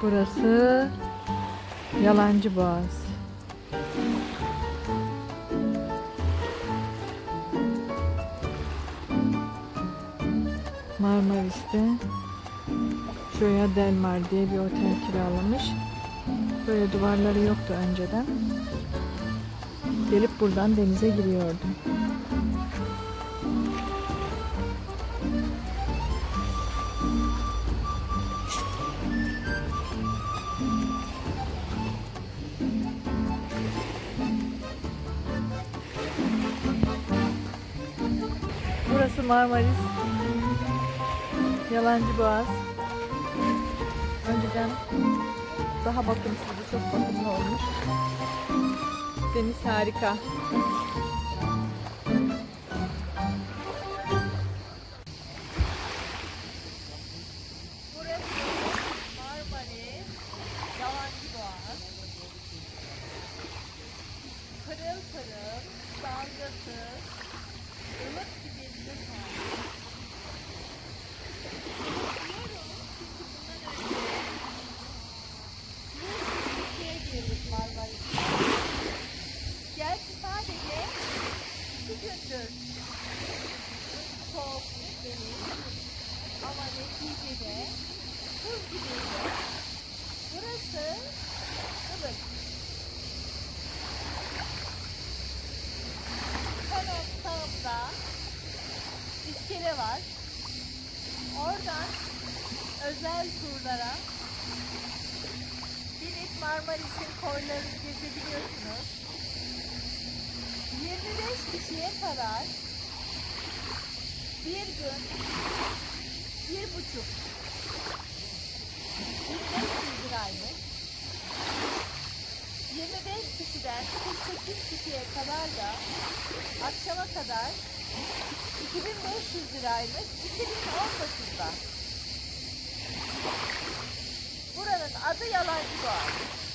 Burası Yalancıboğaz. Marmaris'te Joya Del Mar diye bir otel kiralamış. Böyle duvarları yoktu önceden. Gelip buradan denize giriyordum. Burası Marmaris, Yalancıboğaz. Önceden daha bakımsızdı, çok bakımlı olmuş. Deniz harika. Burası Marmaris, Yalancıboğaz. Pırıl pırıl, dalgasız, ılık bir denize sahip. Gerçi sadece 2 gündür soğuk deniz ama neticede buz gibiydi. Burası ılık. Hemen sağımda iskele var. Oradan özel turlara binip Marmaris'in koylarını gezebiliyorsunuz. 25 kişiye kadar bir gün 1,5 1500 liraymış. 25 kişiden 48 kişiye kadar da akşama kadar 2500 liraymış 2019'da. Buranın adı Yalancıboğaz.